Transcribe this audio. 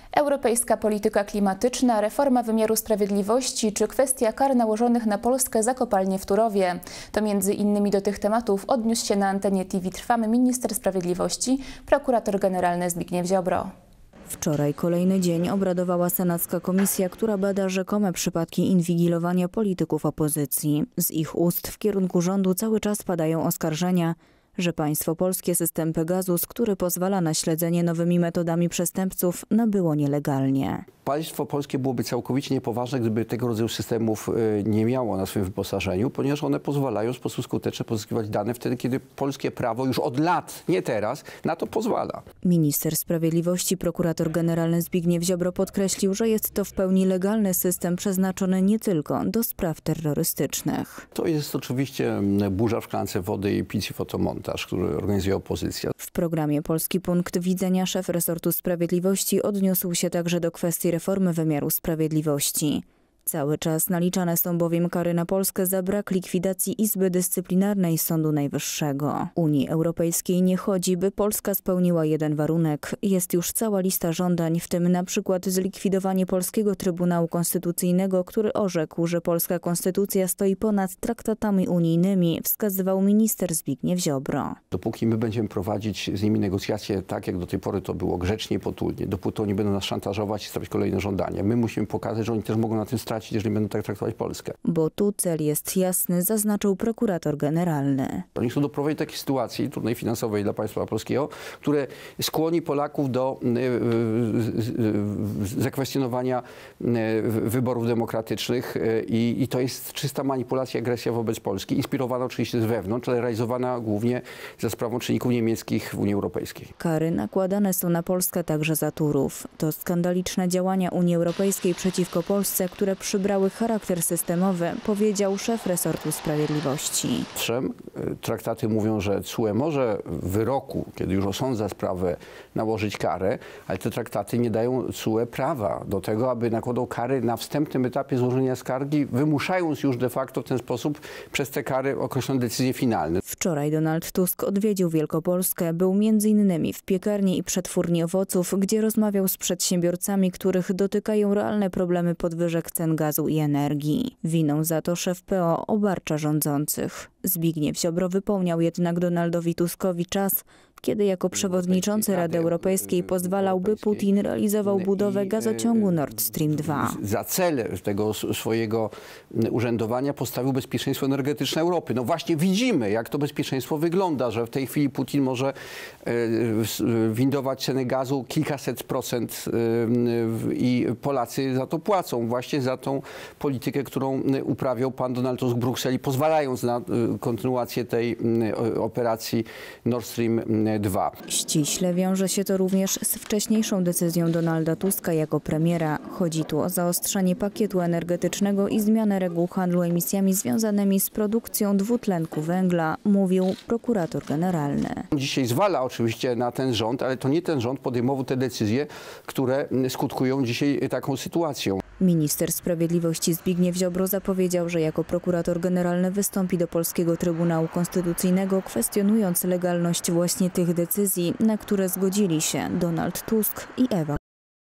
Europejska polityka klimatyczna, reforma wymiaru sprawiedliwości czy kwestia kar nałożonych na Polskę za kopalnię w Turowie. To między innymi do tych tematów odniósł się na antenie TV Trwamy minister sprawiedliwości, prokurator generalny Zbigniew Ziobro. Wczoraj kolejny dzień obradowała senacka komisja, która bada rzekome przypadki inwigilowania polityków opozycji. Z ich ust w kierunku rządu cały czas padają oskarżenia, że państwo polskie system Pegasus, który pozwala na śledzenie nowymi metodami przestępców, nabyło nielegalnie. Państwo polskie byłoby całkowicie niepoważne, gdyby tego rodzaju systemów nie miało na swoim wyposażeniu, ponieważ one pozwalają w sposób skuteczny pozyskiwać dane wtedy, kiedy polskie prawo już od lat, nie teraz, na to pozwala. Minister sprawiedliwości, prokurator generalny Zbigniew Ziobro podkreślił, że jest to w pełni legalny system przeznaczony nie tylko do spraw terrorystycznych. To jest oczywiście burza w szklance wody i pic i fotomontaż, który organizuje opozycja. W programie Polski Punkt Widzenia szef resortu sprawiedliwości odniósł się także do kwestii reformy wymiaru sprawiedliwości. Cały czas naliczane są bowiem kary na Polskę za brak likwidacji Izby Dyscyplinarnej Sądu Najwyższego. Unii Europejskiej nie chodzi, by Polska spełniła jeden warunek. Jest już cała lista żądań, w tym na przykład zlikwidowanie Polskiego Trybunału Konstytucyjnego, który orzekł, że polska konstytucja stoi ponad traktatami unijnymi, wskazywał minister Zbigniew Ziobro. Dopóki my będziemy prowadzić z nimi negocjacje tak, jak do tej pory to było, grzecznie, potulnie, dopóty oni będą nas szantażować i stawiać kolejne żądania. My musimy pokazać, że oni też mogą na tym stracić, jeżeli będą tak traktować Polskę. Bo tu cel jest jasny, zaznaczył prokurator generalny. Oni chcą doprowadzić do takiej sytuacji trudnej finansowej dla państwa polskiego, które skłoni Polaków do zakwestionowania wyborów demokratycznych i to jest czysta manipulacja i agresja wobec Polski, inspirowana oczywiście z wewnątrz, ale realizowana głównie za sprawą czynników niemieckich w Unii Europejskiej. Kary nakładane są na Polskę także za Turów. To skandaliczne działania Unii Europejskiej przeciwko Polsce, które przybrały charakter systemowy, powiedział szef resortu sprawiedliwości. Owszem, traktaty mówią, że TSUE może w wyroku, kiedy już osądza sprawę, nałożyć karę, ale te traktaty nie dają TSUE prawa do tego, aby nakładał kary na wstępnym etapie złożenia skargi, wymuszając już de facto w ten sposób przez te kary określone decyzje finalne. Wczoraj Donald Tusk odwiedził Wielkopolskę. Był m.in. w piekarni i przetwórni owoców, gdzie rozmawiał z przedsiębiorcami, których dotykają realne problemy podwyżek cen gazu i energii. Winą za to szef PO obarcza rządzących. Zbigniew Ziobro wypomniał jednak Donaldowi Tuskowi czas, kiedy jako przewodniczący Rady Europejskiej pozwalał, by Putin realizował budowę gazociągu Nord Stream 2. Za cel tego swojego urzędowania postawił bezpieczeństwo energetyczne Europy. No właśnie widzimy, jak to bezpieczeństwo wygląda, że w tej chwili Putin może windować ceny gazu kilkaset procent i Polacy za to płacą. Właśnie za tą politykę, którą uprawiał pan Donald Tusk w Brukseli, pozwalając na kontynuację tej operacji Nord Stream 2. Ściśle wiąże się to również z wcześniejszą decyzją Donalda Tuska jako premiera. Chodzi tu o zaostrzenie pakietu energetycznego i zmianę reguł handlu emisjami związanymi z produkcją dwutlenku węgla, mówił prokurator generalny. Dzisiaj zwala oczywiście na ten rząd, ale to nie ten rząd podejmował te decyzje, które skutkują dzisiaj taką sytuacją. Minister sprawiedliwości Zbigniew Ziobro zapowiedział, że jako prokurator generalny wystąpi do Polskiego Trybunału Konstytucyjnego, kwestionując legalność właśnie tych decyzji, na które zgodzili się Donald Tusk i Ewa